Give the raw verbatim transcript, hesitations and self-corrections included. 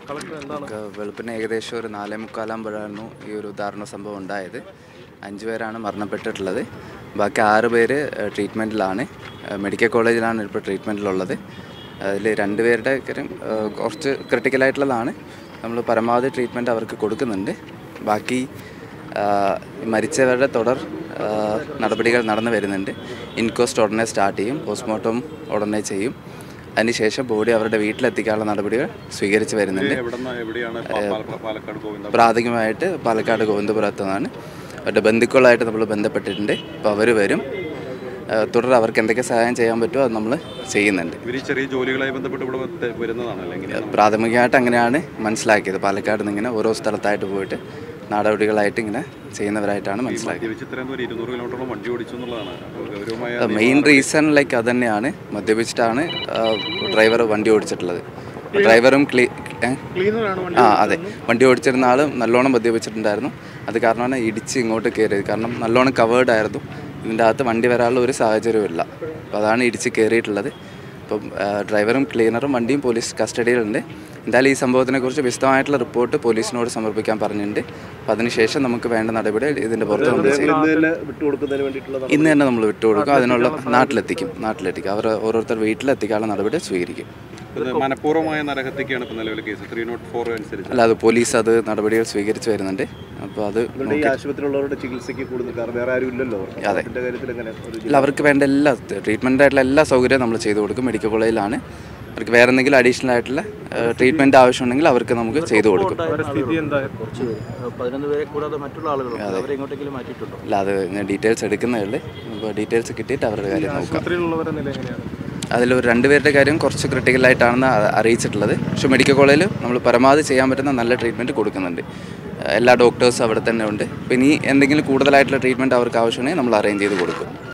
നമുക്ക് വെളുപ്പിന് ഏകദേശം ഒരു നാലേ മുക്കാലാകുമ്പോഴായിരുന്നു ഈ ഒരു ദാരുണ സംഭവം ഉണ്ടായത്. അഞ്ച് പേരാണ് മരണപ്പെട്ടിട്ടുള്ളത്. ബാക്കി ആറ് പേര് ട്രീറ്റ്മെൻറ്റിലാണ്. മെഡിക്കൽ കോളേജിലാണ് ഇപ്പോൾ ട്രീറ്റ്മെൻറ്റിലുള്ളത്. അതിൽ രണ്ട് പേരുടെ കാര്യം കുറച്ച് ക്രിട്ടിക്കലായിട്ടുള്ളതാണ്. നമ്മൾ പരമാവധി ട്രീറ്റ്മെൻറ്റ് അവർക്ക് കൊടുക്കുന്നുണ്ട്. ബാക്കി മരിച്ചവരുടെ തുടർ നടപടികൾ നടന്നു വരുന്നുണ്ട്. ഇൻക്വസ്റ്റ് ഉടനെ സ്റ്റാർട്ട് ചെയ്യും, പോസ്റ്റ്മോർട്ടം ഉടനെ ചെയ്യും. അതിനുശേഷം ബോഡി അവരുടെ വീട്ടിലെത്തിക്കാനുള്ള നടപടികൾ സ്വീകരിച്ച് വരുന്നുണ്ട്. പ്രാഥമികമായിട്ട് പാലക്കാട് ഗോവിന്ദപുരത്തു നിന്നാണ്. അവരുടെ ബന്ധുക്കളായിട്ട് നമ്മൾ ബന്ധപ്പെട്ടിട്ടുണ്ട്. അപ്പോൾ അവർ വരും. തുടർ അവർക്ക് എന്തൊക്കെ സഹായം ചെയ്യാൻ പറ്റുമോ അത് നമ്മൾ ചെയ്യുന്നുണ്ട്. ചെറിയ ജോലികളായി ബന്ധപ്പെട്ട് ഇവിടെ വരുന്നതാണ്. പ്രാഥമികമായിട്ട് അങ്ങനെയാണ് മനസ്സിലാക്കിയത്. പാലക്കാട് നിന്ന് ഇങ്ങനെ ഓരോ സ്ഥലത്തായിട്ട് പോയിട്ട് നടപടികളായിട്ട് ഇങ്ങനെ ചെയ്യുന്നവരായിട്ടാണ് മനസ്സിലാക്കിയത്. മെയിൻ റീസൺ ലൈക്ക് അത് തന്നെയാണ്. മദ്യപിച്ചിട്ടാണ് ഡ്രൈവർ വണ്ടി ഓടിച്ചിട്ടുള്ളത്. ഡ്രൈവറും ക്ലീ ആ അതെ വണ്ടി ഓടിച്ചിരുന്ന ആൾ നല്ലോണം മദ്യപിച്ചിട്ടുണ്ടായിരുന്നു. അത് കാരണമാണ് ഇടിച്ച് ഇങ്ങോട്ട് കയറിയത്. കാരണം നല്ലോണം കവേർഡ് ആയിരുന്നു. ഇതിൻ്റെ അകത്ത് വണ്ടി വരാനുള്ള ഒരു സാഹചര്യമില്ല. അപ്പോൾ അതാണ് ഇടിച്ച് കയറിയിട്ടുള്ളത്. ഇപ്പം ഡ്രൈവറും ക്ലീനറും വണ്ടിയും പോലീസ് കസ്റ്റഡിയിലുണ്ട്. എന്തായാലും ഈ സംഭവത്തിനെക്കുറിച്ച് വിശദമായിട്ടുള്ള റിപ്പോർട്ട് പോലീസിനോട് സമർപ്പിക്കാൻ പറഞ്ഞിട്ടുണ്ട്. അപ്പോൾ അതിനുശേഷം നമുക്ക് വേണ്ട നടപടി ഇതിൻ്റെ പുറത്ത് നമ്മൾ ചെയ്യും. ഇന്ന് തന്നെ നമ്മൾ വിട്ടുകൊടുക്കും. അതിനുള്ള നാട്ടിലെത്തിക്കും നാട്ടിലെത്തിക്കും അവർ ഓരോരുത്തർ വീട്ടിലെത്തിക്കാനുള്ള നടപടി സ്വീകരിക്കും. മനഃപൂർവ്വമായ നരഹത്യക്കാണ് ഇപ്പോൾ നിലവിലെ കേസ്. ത്രീ നോട്ട് ഫോർ അനുസരിച്ച് അല്ല, അത് പോലീസ് അത് നടപടികൾ സ്വീകരിച്ച് വരുന്നുണ്ട്. അപ്പോൾ അത് ആശുപത്രിയിലുള്ളവരുടെ ചികിത്സയ്ക്ക് കൂടുതൽ വേറെ ആരും ഇല്ലല്ലോ. അതെ, അല്ല അവർക്ക് വേണ്ട എല്ലാ ട്രീറ്റ്മെൻ്റ് ആയിട്ടുള്ള എല്ലാ സൗകര്യവും നമ്മൾ ചെയ്തു കൊടുക്കും. മെഡിക്കൽ കോളേജിലാണ്. അവർക്ക് വേറെ എന്തെങ്കിലും അഡീഷണൽ ആയിട്ടുള്ള ട്രീറ്റ്മെൻറ്റ് ആവശ്യമുണ്ടെങ്കിൽ അവർക്ക് നമുക്ക് ചെയ്തു കൊടുക്കും. അല്ല, അത് ഞാൻ ഡീറ്റെയിൽസ് എടുക്കുന്നേ ഉള്ളൂ. അപ്പോൾ ഡീറ്റെയിൽസ് കിട്ടിയിട്ട് അവരുടെ കാര്യം നോക്കാം. അതിലൊരു രണ്ടുപേരുടെ കാര്യം കുറച്ച് ക്രിട്ടിക്കലായിട്ടാണെന്ന് അറിയിച്ചിട്ടുള്ളത്. പക്ഷേ മെഡിക്കൽ കോളേജിൽ നമ്മൾ പരമാവധി ചെയ്യാൻ പറ്റുന്ന നല്ല ട്രീറ്റ്മെൻറ്റ് കൊടുക്കുന്നുണ്ട്. എല്ലാ ഡോക്ടേഴ്സും അവിടെ തന്നെ ഉണ്ട്. പിന്നെ ഈ എന്തെങ്കിലും കൂടുതലായിട്ടുള്ള ട്രീറ്റ്മെൻറ്റ് അവർക്ക് ആവശ്യമുണ്ടെങ്കിൽ നമ്മൾ അറേഞ്ച് ചെയ്ത് കൊടുക്കും.